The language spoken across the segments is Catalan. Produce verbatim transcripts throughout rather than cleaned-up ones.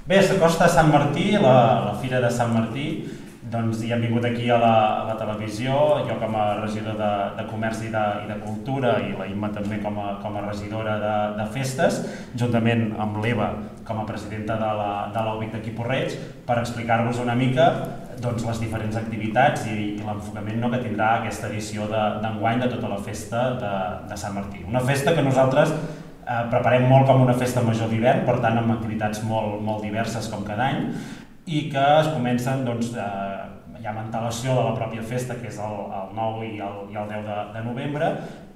Bé, s'acosta a Sant Martí, la, la Fira de Sant Martí, doncs hi hem vingut aquí a la, a la televisió, jo com a regidor de, de Comerç i de, i de Cultura i la Imma també com a, com a regidora de, de Festes, juntament amb l'Eva com a presidenta de la, de l'U B I C d'aquí Porreig, per explicar-vos una mica doncs, les diferents activitats i, i l'enfocament no, que tindrà aquesta edició d'enguany de, de tota la festa de, de Sant Martí. Una festa que nosaltres eh, preparem molt com una festa major d'hivern, per tant amb activitats molt, molt diverses com cada any, i que es comencen doncs, eh, ja amb antelació de la pròpia festa, que és el, el nou i el, i el deu de, de novembre,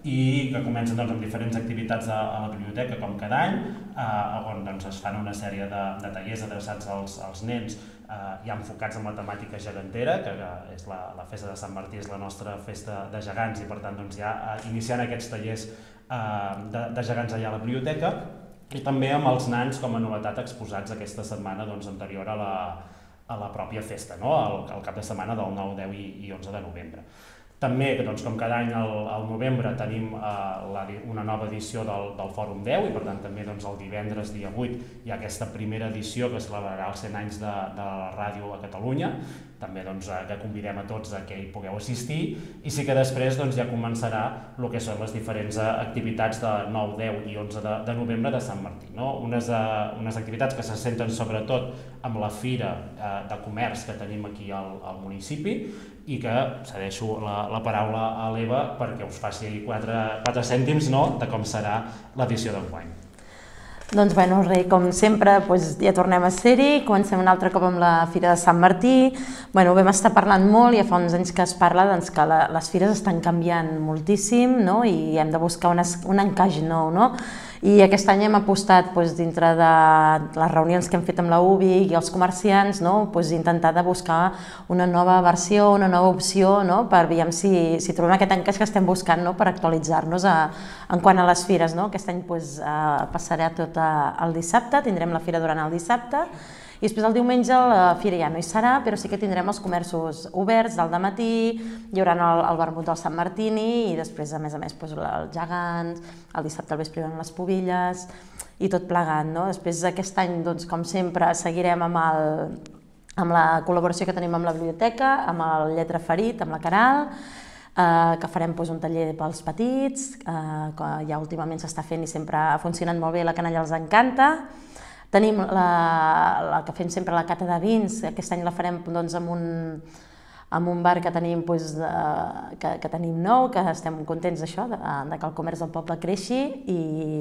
i que comencen doncs, amb diferents activitats a, a la biblioteca com cada any, eh, on doncs, es fan una sèrie de, de tallers adreçats als, als nens eh, ja enfocats en la temàtica gegantera, que, que és la, la festa de Sant Martí és la nostra festa de gegants i per tant doncs, ja eh, iniciant aquests tallers eh, de, de gegants allà a la biblioteca, i també amb els nans com a novetat exposats aquesta setmana doncs, anterior a la, a la pròpia festa, no? el, el cap de setmana del nou, deu i, i onze de novembre. També, doncs, com cada any al, al novembre, tenim eh, la, una nova edició del, del Fòrum deu i per tant també doncs, el divendres, dia vuit, hi ha aquesta primera edició que celebrarà els cent anys de, de la ràdio a Catalunya, també doncs, que convidem a tots a que hi pugueu assistir, i sí que després doncs, ja començarà el que són les diferents activitats de nou, deu i onze de, de novembre de Sant Martí. No? Unes, uh, unes activitats que se centren sobretot amb la fira uh, de comerç que tenim aquí al, al municipi i que cedeixo la, la paraula a l'Eva perquè us faci quatre, quatre cèntims no, de com serà l'edició d'enguany. Doncs bueno, rei, com sempre, doncs ja tornem a ser-hi, comencem un altre cop amb la Fira de Sant Martí. Bueno, vam estar parlant molt, ja fa uns anys que es parla doncs, que la, les fires estan canviant moltíssim, no? I hem de buscar un, un encaix nou, no? I aquest any hem apostat doncs, dintre de les reunions que hem fet amb la U B I i els comerciants, no? Doncs, intentar de buscar una nova versió, una nova opció, no? Per veure si, si trobem aquest encaix que estem buscant, no? Per actualitzar-nos en quant a les fires. No? Aquest any doncs, eh, passarà tot el dissabte, tindrem la fira durant el dissabte, i després el diumenge la fira ja no hi serà, però sí que tindrem els comerços oberts del dematí, hi haurà el, el vermut del Sant Martini i després, a més a més, doncs, els gegants, el dissabte al vespre hi haurà les pubilles i tot plegat. No? Després aquest any, doncs, com sempre, seguirem amb, el, amb la col·laboració que tenim amb la biblioteca, amb el Lletra Ferit, amb la Caral, eh, que farem doncs, un taller pels petits, eh, que ja últimament s'està fent i sempre ha funcionat molt bé, la canalla els encanta. Tenim la, la que fem sempre la cata de vins, aquest any la farem doncs, amb, un, amb un bar que tenim, doncs, de, que, que tenim nou, que estem contents d'això, de, de que el comerç del poble creixi i,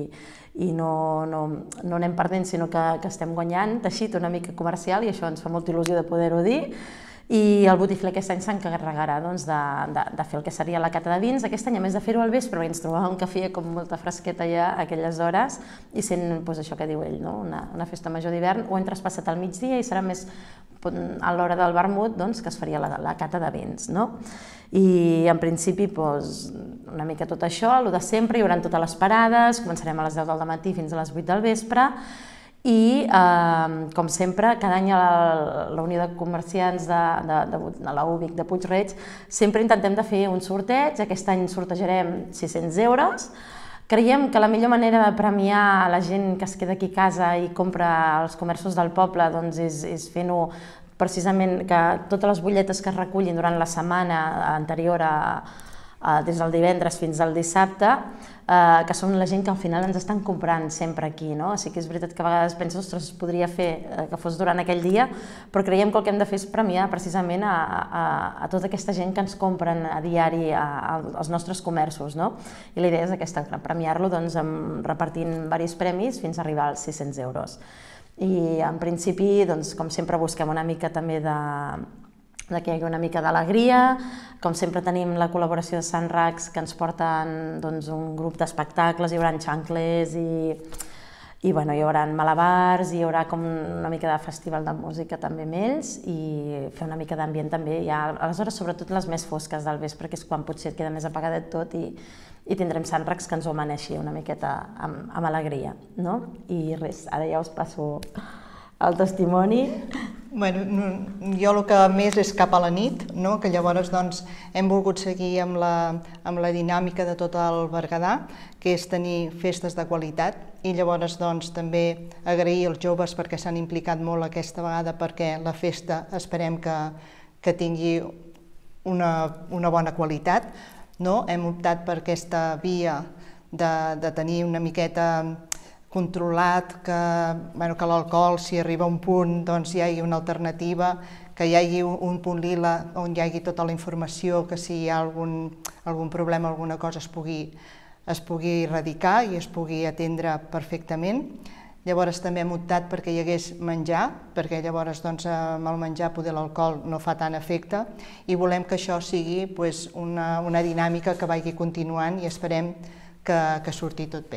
i no, no, no anem perdent, sinó que, que estem guanyant teixit una mica comercial i això ens fa molta il·lusió de poder-ho dir. I el Botifler aquest any s'encarregarà doncs, de, de, de fer el que seria la cata de vins. Aquest any, a més de fer-ho al vespre, ens trobàvem que feia com molta fresqueta ja a aquelles hores i sent doncs, això que diu ell, no? una, una festa major d'hivern, ho hem traspassat al migdia i serà més a l'hora del vermut doncs, que es faria la, la cata de vins. No? I en principi doncs, una mica tot això, el de sempre, hi haurà totes les parades, començarem a les deu del matí fins a les vuit del vespre. I, eh, com sempre, cada any a la, la Unió de Comerciants de, de, de, de la U B I C de Puig-reig sempre intentem de fer un sorteig. Aquest any sortejarem sis-cents euros. Creiem que la millor manera de premiar la gent que es queda aquí a casa i compra als comerços del poble doncs, és, és fent-ho precisament que totes les butlletes que es recullin durant la setmana anterior a des del divendres fins al dissabte, eh, que són la gent que al final ens estan comprant sempre aquí. No? Sí que és veritat que a vegades penso, ostres, es podria fer eh, que fos durant aquell dia, però creiem que el que hem de fer és premiar precisament a, a, a tota aquesta gent que ens compren a diari a, a, als nostres comerços. No? I la idea és aquesta, premiar-lo doncs, amb, repartint diversos premis fins a arribar als sis-cents euros. I en principi, doncs, com sempre, busquem una mica també de que hi hagi una mica d'alegria. Com sempre tenim la col·laboració de Sant Rax que ens porten doncs, un grup d'espectacles, hi haurà xancles i, i bueno, hi haurà malabars, hi haurà com una mica de festival de música també amb ells i fer una mica d'ambient també. Ja, aleshores, sobretot les més fosques del vespre, que és quan potser et queda més apagadet tot i, i tindrem Sant Rax que ens ho amaneixi una miqueta amb, amb alegria. No? I res, ara ja us passo el testimoni. Bueno, jo el que més és cap a la nit, no? Que llavors doncs, hem volgut seguir amb la, amb la dinàmica de tot el Berguedà, que és tenir festes de qualitat i llavors doncs, també agrair als joves perquè s'han implicat molt aquesta vegada perquè la festa esperem que, que tingui una, una bona qualitat. No? Hem optat per aquesta via de, de tenir una miqueta controlat que, bueno, que l'alcohol, si arriba a un punt, doncs hi hagi una alternativa, que hi hagi un punt lila on hi hagi tota la informació, que si hi ha algun, algun problema, alguna cosa es pugui, es pugui erradicar i es pugui atendre perfectament. Llavors també hem optat perquè hi hagués menjar, perquè llavors doncs, amb el menjar poder l'alcohol no fa tant efecte i volem que això sigui pues, una, una dinàmica que vagi continuant i esperem que, que surti tot bé.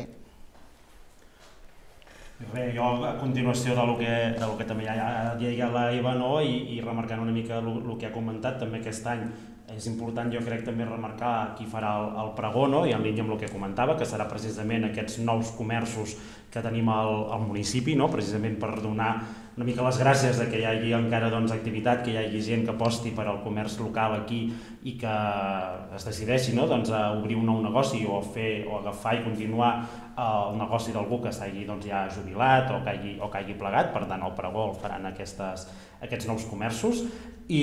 Bé, jo a continuació del que, del que també ja deia la Eva, no? I, i remarcant una mica el, el que ha comentat també aquest any, és important jo crec també remarcar qui farà el, el pregó, no? I en línia amb el que comentava, que serà precisament aquests nous comerços que tenim al, al municipi, no? Precisament per donar una mica les gràcies de que hi hagi encara doncs, activitat, que hi hagi gent que aposti per al comerç local aquí i que es decideixi no? doncs, a obrir un nou negoci o, fer, o agafar i continuar el negoci d'algú que s'hagi doncs, ja jubilat o que, hagi, o que hagi plegat, per tant el pregó el faran aquestes, aquests nous comerços i,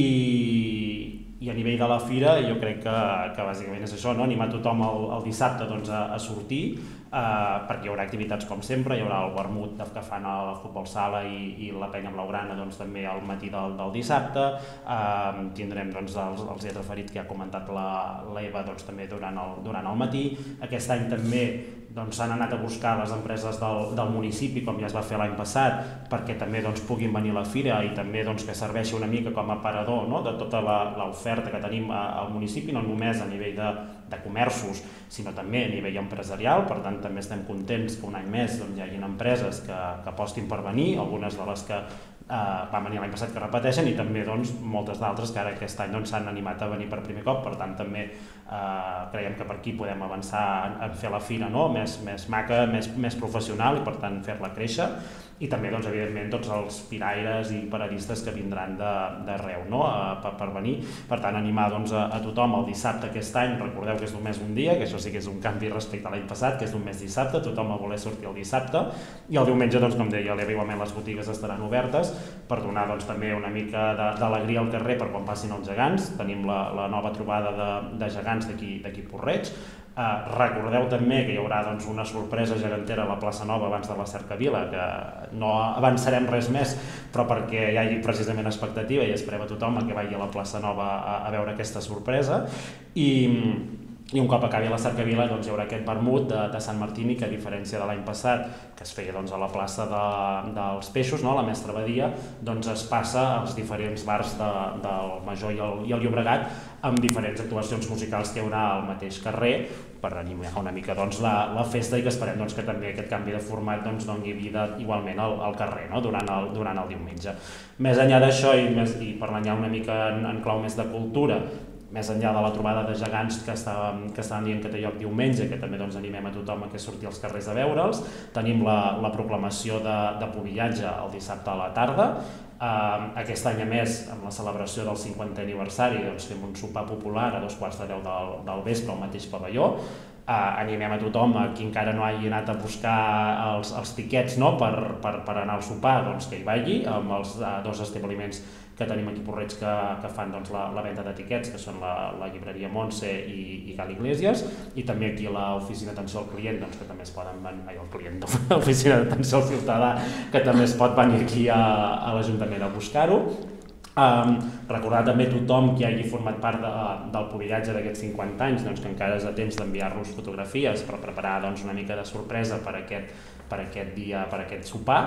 i a nivell de la fira jo crec que, que bàsicament és això, no? Animar tothom el, el dissabte doncs, a, a sortir Uh, perquè hi haurà activitats com sempre, hi haurà el vermut que fan a la futbol sala i, i la penya blaugrana doncs, també al matí del, del dissabte, uh, tindrem doncs, els, els dies referits que ha comentat l'Eva doncs, també durant el, durant el matí. Aquest any també doncs, s'han anat a buscar les empreses del, del municipi, com ja es va fer l'any passat, perquè també doncs, puguin venir a la fira i també doncs, que serveixi una mica com a aparador no? De tota l'oferta que tenim al municipi, no només a nivell de, de comerços, sinó també a nivell empresarial. Per tant, també estem contents que un any més doncs, hi hagi empreses que, que apostin per venir, algunes de les que eh, van venir l'any passat que repeteixen i també doncs, moltes d'altres que ara aquest any doncs, s'han animat a venir per primer cop. Per tant, també eh, creiem que per aquí podem avançar en, en fer la fira no? més, més maca, més, més professional i per tant fer-la créixer. I també, doncs, evidentment, tots els piraires i paradistes que vindran d'arreu no? per, per venir. Per tant, animar doncs, a, a tothom el dissabte aquest any, recordeu que és només un dia, que això sí que és un canvi respecte a l'any passat, que és només dissabte, tothom va voler sortir el dissabte, i el diumenge, doncs, com deia l'Eva, igualment les botigues estaran obertes per donar doncs, també una mica d'alegria al carrer per quan passin els gegants. Tenim la, la nova trobada de, de gegants d'aquí Porreig. Uh, recordeu també que hi haurà doncs, una sorpresa gegantera a la plaça Nova abans de la Cercavila, que no avançarem res més, però perquè hi hagi precisament expectativa i esperem a tothom a que vagi a la plaça Nova a, a veure aquesta sorpresa. I, i un cop acabi la Cercavila doncs, hi haurà aquest vermut de, de Sant Martini, que a diferència de l'any passat, que es feia doncs, a la plaça de, dels Peixos, no? La Mestre Badia, doncs, es passa als diferents bars de, del Major i el, i el Llobregat, amb diferents actuacions musicals que hi haurà al mateix carrer per animar una mica doncs, la, la festa i que esperem doncs, que també aquest canvi de format doncs, doni vida igualment al, al carrer no? durant, el, durant el diumenge. Més enllà d'això i, més, i parlant ja una mica en, en clau més de cultura, més enllà de la trobada de gegants que estàvem, que estàvem dient que té lloc diumenge, que també doncs, animem a tothom a que surti als carrers a veure'ls, tenim la, la proclamació de, de pobillatge el dissabte a la tarda. Uh, aquest any a més, amb la celebració del cinquantè aniversari, doncs, fem un sopar popular a dos quarts de deu del, del vespre al mateix pavelló. Uh, animem a tothom a qui encara no hagi anat a buscar els, els tiquets no? per, per, per anar al sopar, doncs, que hi vagi, amb els uh, dos establiments que tenim aquí a Porreig que, que fan doncs, la, la venda d'etiquets, que són la, la llibreria Montse i, i Cal Iglesias, i també aquí l'oficina d'atenció al client, doncs, que també es poden venir, ai, el client, l'oficina d'atenció al ciutadà, que també es pot venir aquí a, a l'Ajuntament a buscar-ho. Um, recordar també a tothom qui hagi format part de, del pobillatge d'aquests cinquanta anys doncs, que encara és a temps d'enviar-nos fotografies per preparar doncs, una mica de sorpresa per aquest, per aquest dia, per aquest sopar.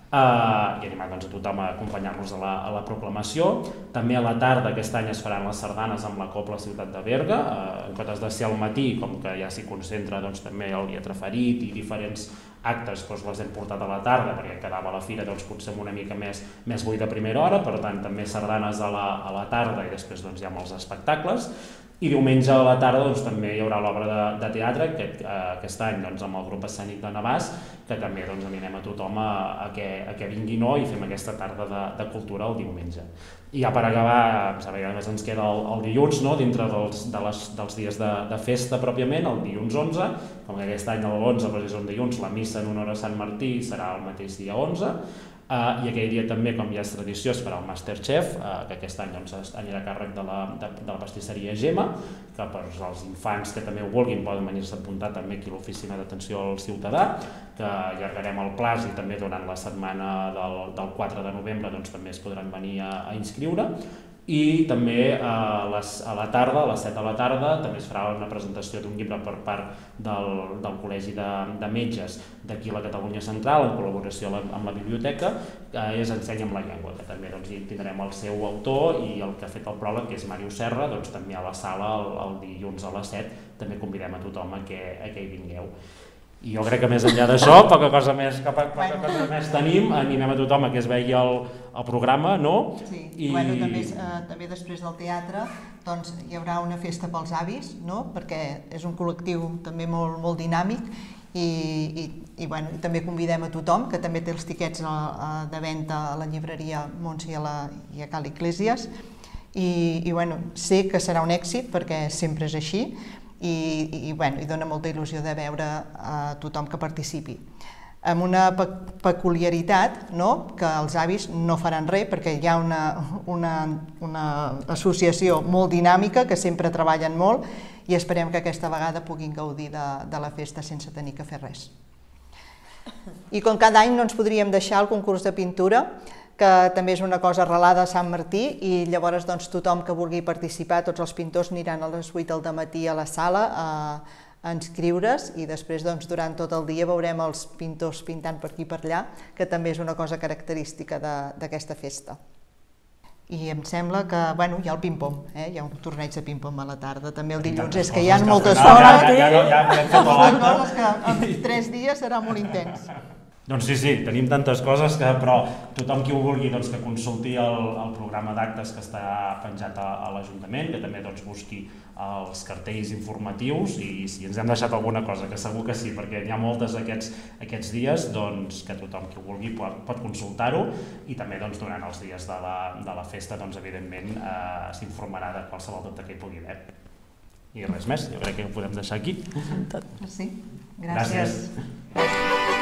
Uh, i animar doncs, a tothom a acompanyar-nos a, la, a la proclamació. També a la tarda aquest any es faran les sardanes amb la Cobla Ciutat de Berga, uh, en comptes de ser al matí, com que ja s'hi concentra doncs, també el Lletra Ferit i diferents actes, doncs les hem portat a la tarda perquè quedava la fira doncs, potser amb una mica més, més buida a primera hora, per tant també sardanes a la, a la tarda i després doncs, hi ha molts espectacles. I diumenge a la tarda doncs, també hi haurà l'obra de, de teatre, aquest, eh, aquest any doncs, amb el grup escènic de Navàs, que també doncs, animem a tothom a, a, que, a que vingui no? I fem aquesta tarda de, de cultura el diumenge. I ja per acabar, saber, a més ens queda el, el dilluns, no? Dintre dels, de les, dels dies de, de festa pròpiament, el dilluns onze, com que aquest any l'onze doncs, és un dilluns, la missa missa en honor a Sant Martí serà el mateix dia onze, Uh, i aquell dia també, com ja és tradició, es farà el Masterchef, uh, que aquest any doncs, anirà a càrrec de la, de, de la pastisseria Gemma, que per als infants que també ho vulguin poden venir-se a apuntar també aquí a l'oficina d'atenció al ciutadà, que allargarem el plaç i també durant la setmana del, del quatre de novembre doncs, també es podran venir a, a inscriure. I també a, les, a la tarda, a les set de la tarda, també es farà una presentació d'un llibre per part del, del Col·legi de, de Metges d'aquí a la Catalunya Central, en col·laboració amb la, amb la biblioteca, que és Ensenya amb la llengua, que també doncs, hi tindrem el seu autor i el que ha fet el pròleg, que és Màrius Serra, doncs, també a la sala el, el dilluns a les set, també convidem a tothom a que, a que hi vingueu. I jo crec que més enllà d'això, poca cosa més, poca cosa més tenim, animem a tothom a que es vegi el, el programa, no? Sí, I... bueno, també, eh, també després del teatre doncs, hi haurà una festa pels avis, no? Perquè és un col·lectiu també molt, molt dinàmic i, i, i, bueno, i també convidem a tothom, que també té els tiquets a, a, de venda a la llibreria Montse i a, la, i a Cal Iglesias, i, i bueno, sé que serà un èxit perquè sempre és així, i, i, bueno, i dona molta il·lusió de veure a tothom que participi. Amb una pe peculiaritat, no? Que els avis no faran res perquè hi ha una, una, una associació molt dinàmica que sempre treballen molt i esperem que aquesta vegada puguin gaudir de, de la festa sense tenir que fer res. I com cada any no ens podríem deixar el concurs de pintura, que també és una cosa arrelada a Sant Martí, i llavors doncs, tothom que vulgui participar, tots els pintors aniran a les vuit del matí a la sala a, a inscriure's i després doncs, durant tot el dia veurem els pintors pintant per aquí i per allà, que també és una cosa característica d'aquesta festa. I em sembla que bueno, hi ha el ping-pong, eh? Hi ha un torneig de ping-pong a la tarda, també el dilluns, és que hi ha moltes coses, moltes coses que en tres dies serà molt intens. Doncs sí, sí, tenim tantes coses que, però tothom qui ho vulgui doncs, que consulti el, el programa d'actes que està penjat a, a l'Ajuntament, que també doncs, busqui els cartells informatius i si ens hem deixat alguna cosa, que segur que sí, perquè n'hi ha moltes aquests, aquests dies, doncs, que tothom qui ho vulgui pot, pot consultar-ho i també doncs, durant els dies de la, de la festa doncs, evidentment eh, s'informarà de qualsevol dubte que hi pugui haver. I res més, jo crec que ho podem deixar aquí. Sí, gràcies. Gràcies.